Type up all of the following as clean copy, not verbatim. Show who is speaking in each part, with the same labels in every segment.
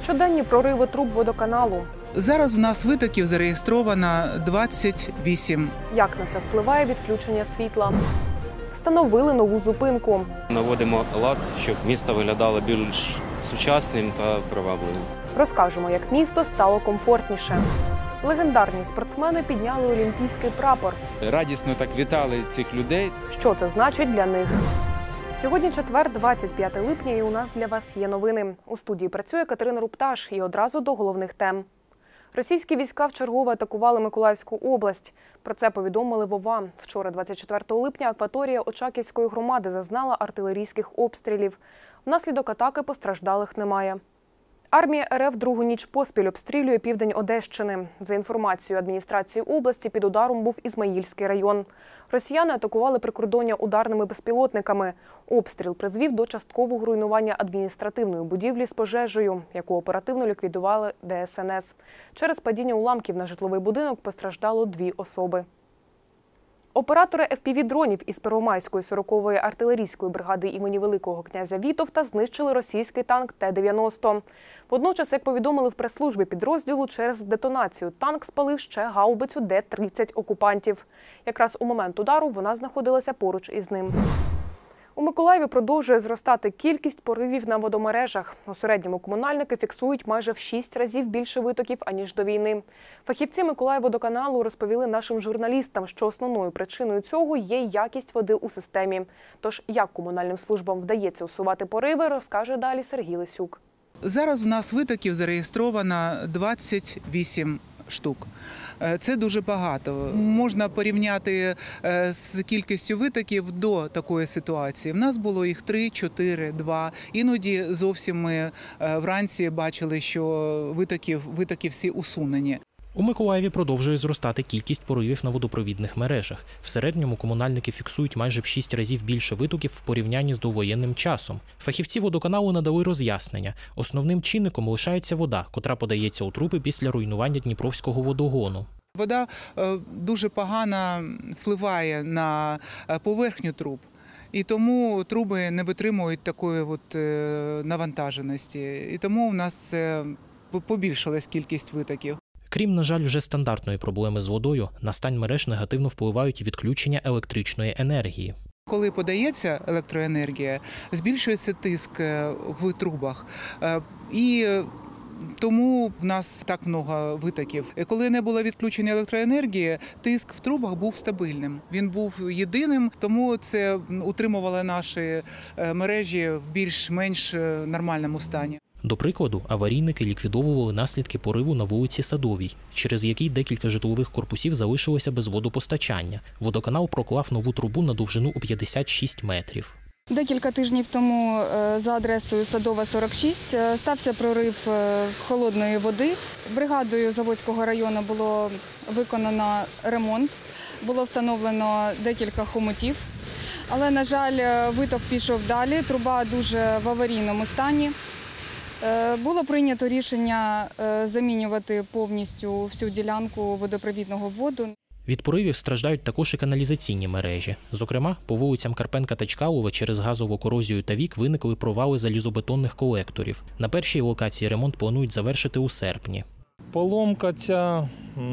Speaker 1: Щоденні прориви труб водоканалу.
Speaker 2: Зараз в нас витоків зареєстровано 28.
Speaker 1: Як на це впливає відключення світла? Встановили нову зупинку.
Speaker 3: Наводимо лад, щоб місто виглядало більш сучасним та привабливим.
Speaker 1: Розкажемо, як місто стало комфортніше. Легендарні спортсмени підняли олімпійський прапор.
Speaker 4: Радісно так вітали цих людей.
Speaker 1: Що це значить для них? Сьогодні четвер, 25 липня, і у нас для вас є новини. У студії працює Катерина Рупташ, і одразу до головних тем. Російські війська вчергове атакували Миколаївську область. Про це повідомили в ОВА. Вчора, 24 липня, акваторія Очаківської громади зазнала артилерійських обстрілів. Внаслідок атаки постраждалих немає. Армія РФ другу ніч поспіль обстрілює південь Одещини. За інформацією адміністрації області, під ударом був Ізмаїльський район. Росіяни атакували прикордоння ударними безпілотниками. Обстріл призвів до часткового руйнування адміністративної будівлі з пожежею, яку оперативно ліквідували ДСНС. Через падіння уламків на житловий будинок постраждало 2 особи. Оператори FPV-дронів із Первомайської 40-ї артилерійської бригади імені Великого князя Вітовта знищили російський танк Т-90. Водночас, як повідомили в прес-службі підрозділу, через детонацію танк спалив ще гаубицю Д-30 окупантів. Якраз у момент удару вона знаходилася поруч із ним. У Миколаєві продовжує зростати кількість поривів на водомережах. У середньому комунальники фіксують майже в 6 разів більше витоків, аніж до війни. Фахівці Миколаївводоканалу розповіли нашим журналістам, що основною причиною цього є якість води у системі. Тож, як комунальним службам вдається усувати пориви, розкаже далі Сергій Лисюк.
Speaker 2: Зараз в нас витоків зареєстровано 28 штук. Це дуже багато. Можна порівняти з кількістю витоків до такої ситуації. В нас було їх 3, 4, 2. Іноді зовсім ми вранці бачили, що витоки всі усунені.
Speaker 5: У Миколаєві продовжує зростати кількість поривів на водопровідних мережах. В середньому комунальники фіксують майже в 6 разів більше витоків в порівнянні з довоєнним часом. Фахівці водоканалу надали роз'яснення. Основним чинником лишається вода, котра подається у труби після руйнування Дніпровського водогону.
Speaker 2: Вода дуже погано впливає на поверхню труб. І тому труби не витримують такої навантаженості. І тому у нас побільшилась кількість витоків.
Speaker 5: Крім, на жаль, вже стандартної проблеми з водою, на стан мереж негативно впливають відключення електричної енергії.
Speaker 2: Коли подається електроенергія, збільшується тиск в трубах. І тому в нас так багато витоків. Коли не було відключення електроенергії, тиск в трубах був стабільним. Він був єдиним, тому це утримувало наші мережі в більш-менш нормальному стані.
Speaker 5: До прикладу, аварійники ліквідовували наслідки пориву на вулиці Садовій, через який декілька житлових корпусів залишилося без водопостачання. Водоканал проклав нову трубу на довжину у 56 метрів.
Speaker 6: Декілька тижнів тому за адресою Садова, 46 стався прорив холодної води. Бригадою Заводського району було виконано ремонт, було встановлено декілька хомутів. Але, на жаль, виток пішов далі, труба дуже в аварійному стані. Було прийнято рішення замінювати повністю всю ділянку водопровідного вводу.
Speaker 5: Від поривів страждають також і каналізаційні мережі. Зокрема, по вулицям Карпенка та Чкалова через газову корозію та вік виникли провали залізобетонних колекторів. На першій локації ремонт планують завершити у серпні.
Speaker 7: Поломка ця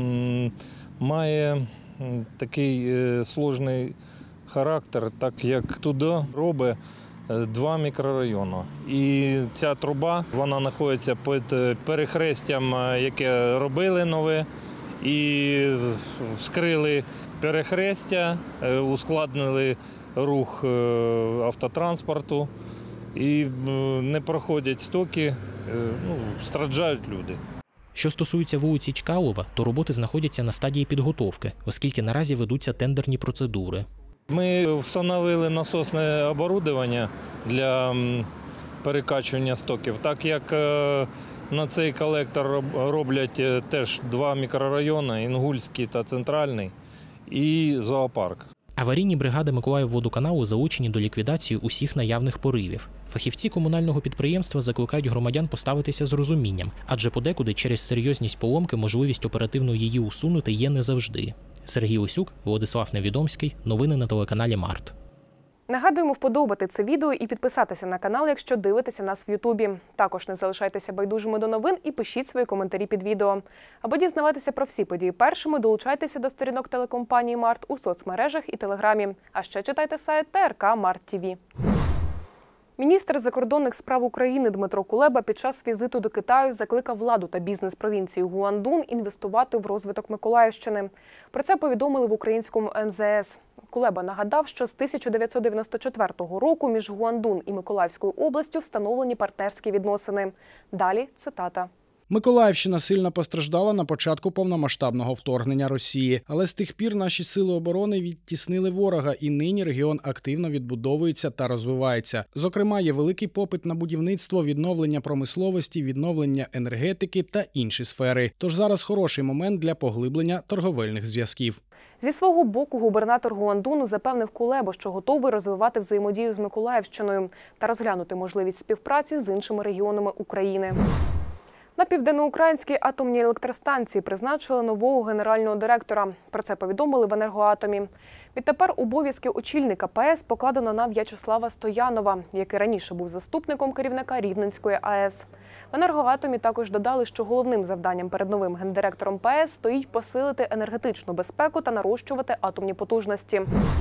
Speaker 7: має такий складний характер, так як туди робить 2 мікрорайони. І ця труба, вона знаходиться під перехрестям, яке робили нове, і вскрили перехрестя, ускладнили рух автотранспорту, і не проходять стоки, страждають люди.
Speaker 5: Що стосується вулиці Чкалова, то роботи знаходяться на стадії підготовки, оскільки наразі ведуться тендерні процедури.
Speaker 7: Ми встановили насосне обладнання для перекачування стоків, так як на цей колектор роблять теж 2 мікрорайони – Інгульський та Центральний, і зоопарк.
Speaker 5: Аварійні бригади Миколаївводоканалу залучені до ліквідації усіх наявних поривів. Фахівці комунального підприємства закликають громадян поставитися з розумінням, адже подекуди через серйозність поломки можливість оперативно її усунути є не завжди. Сергій Лисюк, Владислав Невідомський. Новини на телеканалі Март.
Speaker 1: Нагадуємо вподобати це відео і підписатися на канал, якщо дивитеся нас в Ютубі. Також не залишайтеся байдужими до новин і пишіть свої коментарі під відео. Аби дізнаватися про всі події першими, долучайтеся до сторінок телекомпанії «Март» у соцмережах і Телеграмі. А ще читайте сайт ТРК Март ТВ. Міністр закордонних справ України Дмитро Кулеба під час візиту до Китаю закликав владу та бізнес провінції Гуандун інвестувати в розвиток Миколаївщини. Про це повідомили в українському МЗС. Кулеба нагадав, що з 1994 року між Гуандун і Миколаївською областю встановлені партнерські відносини. Далі цитата.
Speaker 8: Миколаївщина сильно постраждала на початку повномасштабного вторгнення Росії. Але з тих пір наші сили оборони відтіснили ворога, і нині регіон активно відбудовується та розвивається. Зокрема, є великий попит на будівництво, відновлення промисловості, відновлення енергетики та інші сфери. Тож зараз хороший момент для поглиблення торговельних зв'язків.
Speaker 1: Зі свого боку губернатор Гуандуну запевнив Кулебу, що готовий розвивати взаємодію з Миколаївщиною та розглянути можливість співпраці з іншими регіонами України. На південноукраїнській атомній електростанції призначили нового генерального директора. Про це повідомили в «Енергоатомі». Відтепер обов'язки очільника ПАЕС покладено на В'ячеслава Стоянова, який раніше був заступником керівника Рівненської АЕС. В «Енергоатомі» також додали, що головним завданням перед новим гендиректором ПАЕС стоїть посилити енергетичну безпеку та нарощувати атомні потужності.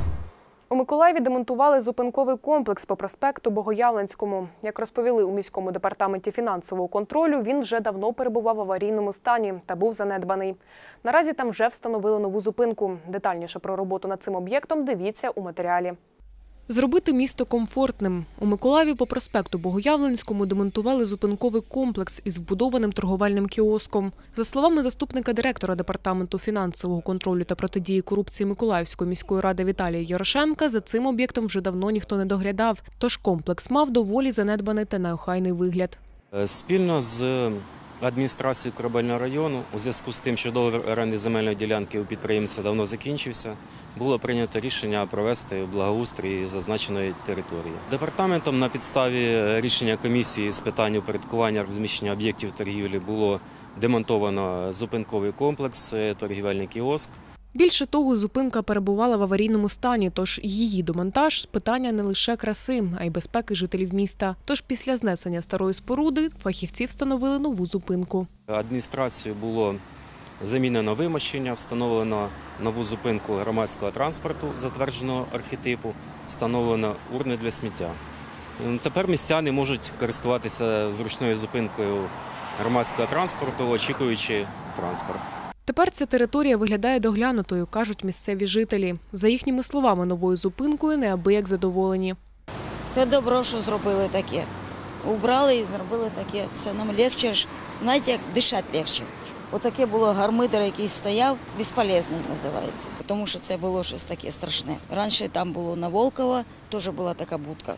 Speaker 1: У Миколаєві демонтували зупинковий комплекс по проспекту Богоявленському. Як розповіли у міському департаменті фінансового контролю, він вже давно перебував в аварійному стані та був занедбаний. Наразі там вже встановили нову зупинку. Детальніше про роботу над цим об'єктом дивіться у матеріалі. Зробити місто комфортним. У Миколаєві по проспекту Богоявленському демонтували зупинковий комплекс із вбудованим торговельним кіоском. За словами заступника директора департаменту фінансового контролю та протидії корупції Миколаївської міської ради Віталія Ярошенка, за цим об'єктом вже давно ніхто не доглядав. Тож комплекс мав доволі занедбаний та неохайний вигляд.
Speaker 3: Спільно з адміністрацією Корабельного району, у зв'язку з тим, що договір оренди земельної ділянки у підприємця давно закінчився, було прийнято рішення провести благоустрій зазначеної території. Департаментом на підставі рішення комісії з питань упорядкування розміщення об'єктів торгівлі було демонтовано зупинковий комплекс, торгівельний кіоск.
Speaker 1: Більше того, зупинка перебувала в аварійному стані, тож її демонтаж – питання не лише краси, а й безпеки жителів міста. Тож після знесення старої споруди фахівці встановили нову зупинку.
Speaker 3: Адміністрацією було замінено вимощення, встановлено нову зупинку громадського транспорту затвердженого архетипу, встановлено урни для сміття. Тепер містяни можуть користуватися зручною зупинкою громадського транспорту, очікуючи транспорт.
Speaker 1: Тепер ця територія виглядає доглянутою, кажуть місцеві жителі. За їхніми словами, новою зупинкою неабияк задоволені.
Speaker 9: Це добро, що зробили таке. Убрали і зробили таке. Це нам легше ж, знаєте, як дишати легше. Отаке було гармидер, який стояв, безполезний називається. Тому що це було щось таке страшне. Раніше там було на Волкова, теж була така будка.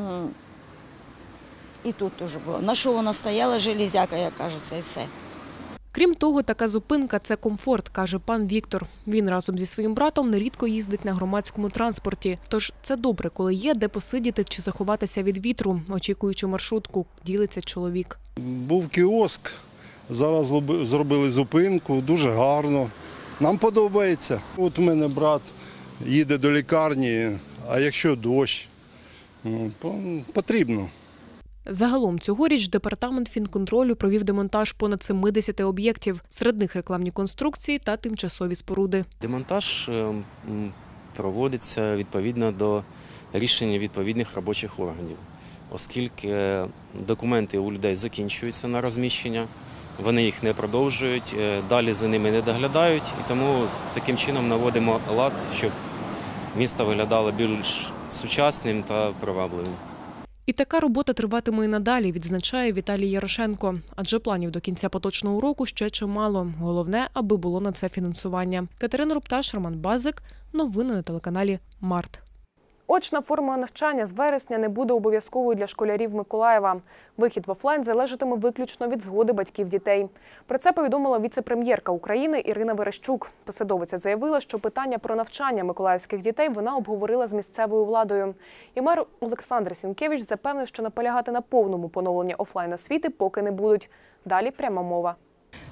Speaker 9: І тут теж було. На що вона стояла, железяка, як кажеться, і все.
Speaker 1: Крім того, така зупинка – це комфорт, каже пан Віктор. Він разом зі своїм братом нерідко їздить на громадському транспорті. Тож це добре, коли є де посидіти чи заховатися від вітру, очікуючи маршрутку, ділиться чоловік.
Speaker 10: Був кіоск, зараз зробили зупинку, дуже гарно. Нам подобається. От у мене брат їде до лікарні, а якщо дощ, потрібно.
Speaker 1: Загалом цьогоріч департамент фінконтролю провів демонтаж понад 70 об'єктів. Серед них рекламні конструкції та тимчасові споруди.
Speaker 3: Демонтаж проводиться відповідно до рішення відповідних робочих органів, оскільки документи у людей закінчуються на розміщення, вони їх не продовжують, далі за ними не доглядають, і тому таким чином наводимо лад, щоб місто виглядало більш сучасним та привабливим.
Speaker 1: І така робота триватиме і надалі, відзначає Віталій Ярошенко. Адже планів до кінця поточного року ще чимало. Головне, аби було на це фінансування. Катерина Рупташ, Роман Базик. Новини на телеканалі «Март». Очна форма навчання з вересня не буде обов'язковою для школярів Миколаєва. Вихід в офлайн залежатиме виключно від згоди батьків дітей. Про це повідомила віце-прем'єрка України Ірина Верещук. Посадовиця заявила, що питання про навчання миколаївських дітей вона обговорила з місцевою владою. І мер Олександр Сінкевич запевнив, що наполягати на повному поновленні офлайн-освіти поки не будуть. Далі пряма мова.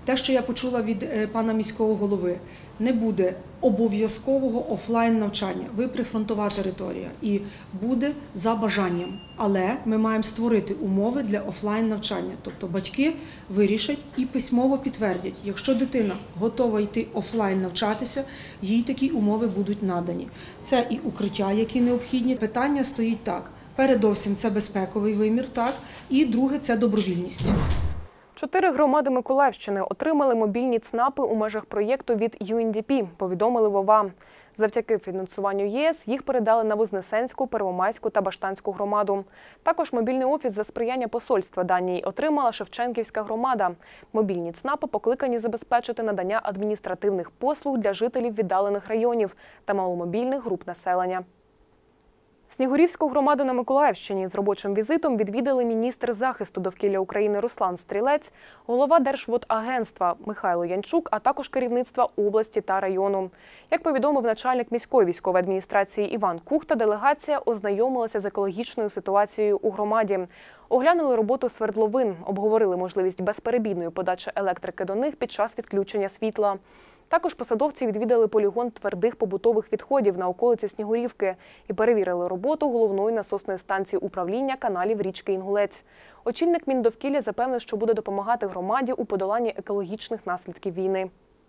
Speaker 11: Те, що я почула від пана міського голови, не буде обов'язкового офлайн навчання. Ви прифронтова територія і буде за бажанням. Але ми маємо створити умови для офлайн навчання. Тобто батьки вирішать і письмово підтвердять, якщо дитина готова йти офлайн навчатися, їй такі умови будуть надані. Це і укриття, які необхідні. Питання стоїть так. Передовсім це безпековий вимір, так, і друге – це добровільність.
Speaker 1: 4 громади Миколаївщини отримали мобільні ЦНАПи у межах проєкту від UNDP, повідомили в ОВА. Завдяки фінансуванню ЄС їх передали на Вознесенську, Первомайську та Баштанську громаду. Також мобільний офіс за сприяння посольства Данії отримала Шевченківська громада. Мобільні ЦНАПи покликані забезпечити надання адміністративних послуг для жителів віддалених районів та маломобільних груп населення. Снігурівську громаду на Миколаївщині з робочим візитом відвідали міністр захисту довкілля України Руслан Стрілець, голова Держводагентства Михайло Янчук, а також керівництва області та району. Як повідомив начальник міської військової адміністрації Іван Кухта, делегація ознайомилася з екологічною ситуацією у громаді. Оглянули роботу свердловин, обговорили можливість безперебійної подачі електрики до них під час відключення світла. Також посадовці відвідали полігон твердих побутових відходів на околиці Снігурівки і перевірили роботу головної насосної станції управління каналів річки Інгулець. Очільник Міндовкілля запевнив, що буде допомагати громаді у подоланні екологічних наслідків війни.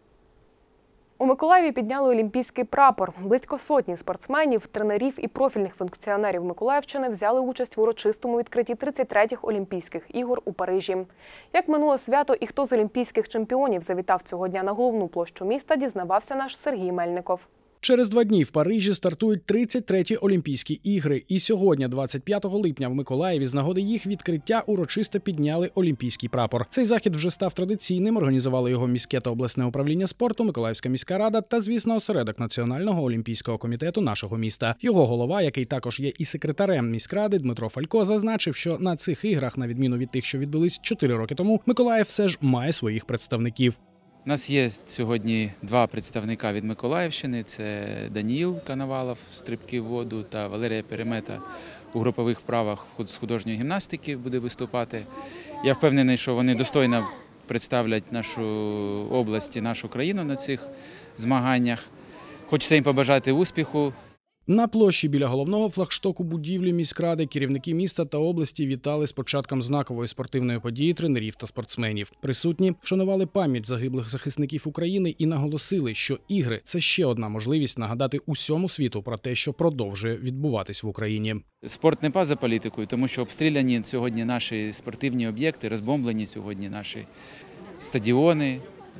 Speaker 1: У Миколаєві підняли олімпійський прапор. Близько сотні спортсменів, тренерів і профільних функціонерів Миколаївщини взяли участь в урочистому відкритті 33-х Олімпійських ігор у Парижі. Як минуло свято і хто з олімпійських чемпіонів завітав цього дня на головну площу міста, дізнавався наш Сергій Мельников.
Speaker 8: Через 2 дні в Парижі стартують 33-ті Олімпійські ігри. І сьогодні, 25 липня, в Миколаєві з нагоди їх відкриття урочисто підняли олімпійський прапор. Цей захід вже став традиційним. Організували його міське та обласне управління спорту, Миколаївська міська рада та, звісно, осередок Національного олімпійського комітету нашого міста. Його голова, який також є і секретарем міськради, Дмитро Фалько, зазначив, що на цих іграх, на відміну від тих, що відбулись 4 роки тому, Миколаїв все ж має своїх представників.
Speaker 4: У нас є сьогодні 2 представника від Миколаївщини. Це Даніїл Коновалов, стрибки в воду, та Валерія Перемета у групових вправах з художньої гімнастики буде виступати. Я впевнений, що вони достойно представлять нашу область і нашу країну на цих змаганнях. Хочеться їм побажати успіху.
Speaker 8: На площі біля головного флагштоку будівлі міськради керівники міста та області вітали з початком знакової спортивної події тренерів та спортсменів. Присутні вшанували пам'ять загиблих захисників України і наголосили, що ігри – це ще одна можливість нагадати усьому світу про те, що продовжує відбуватись в Україні.
Speaker 4: Спорт не поза політикою, тому що обстріляні сьогодні наші спортивні об'єкти, розбомблені сьогодні наші стадіони,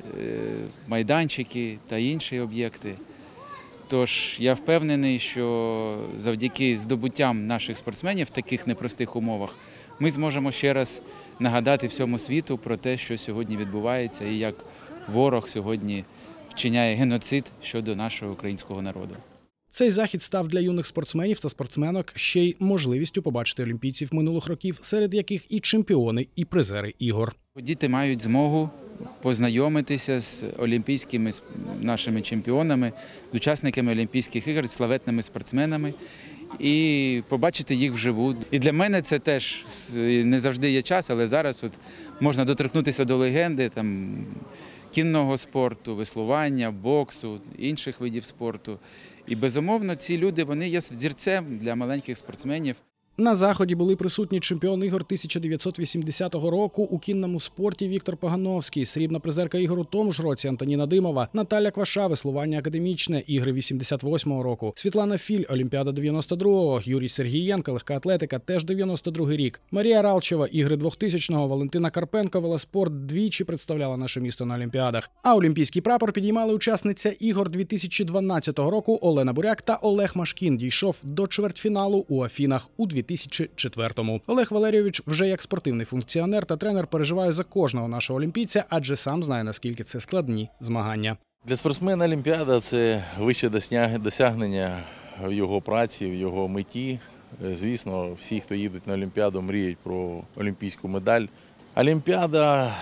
Speaker 4: майданчики та інші об'єкти. Тож я впевнений, що завдяки здобуттям наших спортсменів в таких непростих умовах ми зможемо ще раз нагадати всьому світу про те, що сьогодні відбувається і як ворог сьогодні вчиняє геноцид щодо нашого українського народу.
Speaker 8: Цей захід став для юних спортсменів та спортсменок ще й можливістю побачити олімпійців минулих років, серед яких і чемпіони, і призери ігор.
Speaker 4: Діти мають змогу познайомитися з олімпійськими нашими чемпіонами, з учасниками Олімпійських ігор, з славетними спортсменами і побачити їх вживу. І для мене це теж не завжди є час, але зараз от можна доторкнутися до легенди там, кінного спорту, веслування, боксу, інших видів спорту. І, безумовно, ці люди, вони є взірцем для маленьких спортсменів.
Speaker 8: На заході були присутні чемпіон ігор 1980 року у кінному спорті Віктор Погановський, срібна призерка ігор у тому ж році Антоніна Димова, Наталя Кваша, веслування академічне, ігри 88 року, Світлана Філь, Олімпіада 92-го, Юрій Сергієнко, легка атлетика, теж 92-й рік, Марія Ралчева, ігри 2000-го, Валентина Карпенко, велоспорт двічі представляла наше місто на Олімпіадах. А олімпійський прапор підіймали учасниця ігор 2012 року Олена Буряк та Олег Машкін, дійшов до чвертьфіналу у Афінах у 2004-му. Олег Валерійович вже як спортивний функціонер та тренер переживає за кожного нашого олімпійця, адже сам знає, наскільки це складні змагання.
Speaker 12: Для спортсмена Олімпіада – це вище досягнення в його праці, в його меті. Звісно, всі, хто їдуть на Олімпіаду, мріють про олімпійську медаль. Олімпіада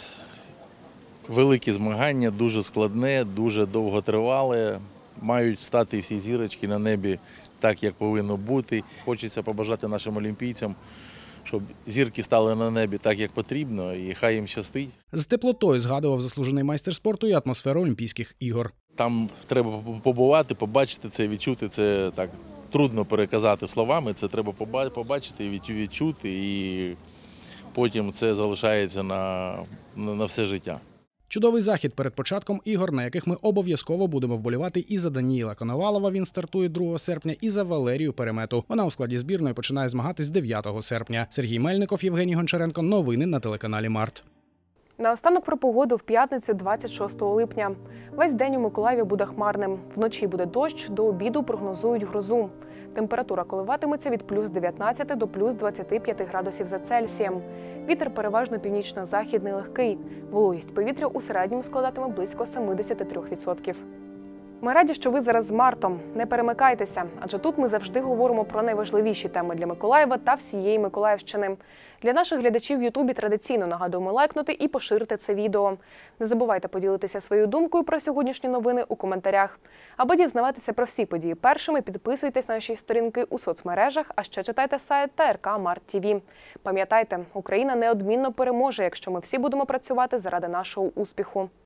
Speaker 12: – велике змагання, дуже складне, дуже довготривале. Мають стати всі зірочки на небі так, як повинно бути. Хочеться побажати нашим олімпійцям щоб зірки стали на небі так, як потрібно, і хай їм щастить.
Speaker 8: З теплотою згадував заслужений майстер спорту і атмосферу Олімпійських ігор.
Speaker 12: Там треба побувати, побачити це, відчути це так. Трудно переказати словами, це треба побачити, відчути, і потім це залишається на все життя.
Speaker 8: Чудовий захід перед початком ігор, на яких ми обов'язково будемо вболівати і за Даніїла Коновалова, він стартує 2 серпня, і за Валерію Перемету. Вона у складі збірної починає змагатись 9 серпня. Сергій Мельников, Євгеній Гончаренко. Новини на телеканалі Март.
Speaker 1: Наостанок про погоду в п'ятницю 26 липня. Весь день у Миколаєві буде хмарним. Вночі буде дощ, до обіду прогнозують грозу. Температура коливатиметься від плюс 19 до плюс 25 градусів за Цельсієм. Вітер переважно північно-західний легкий. Вологість повітря у середньому складатиме близько 73%. Ми раді, що ви зараз з Мартом. Не перемикайтеся, адже тут ми завжди говоримо про найважливіші теми для Миколаєва та всієї Миколаївщини. Для наших глядачів в Ютубі традиційно нагадуємо лайкнути і поширити це відео. Не забувайте поділитися своєю думкою про сьогоднішні новини у коментарях. Аби дізнаватися про всі події першими, підписуйтесь на наші сторінки у соцмережах, а ще читайте сайт ТРК Март ТВ. Пам'ятайте, Україна неодмінно переможе, якщо ми всі будемо працювати заради нашого успіху.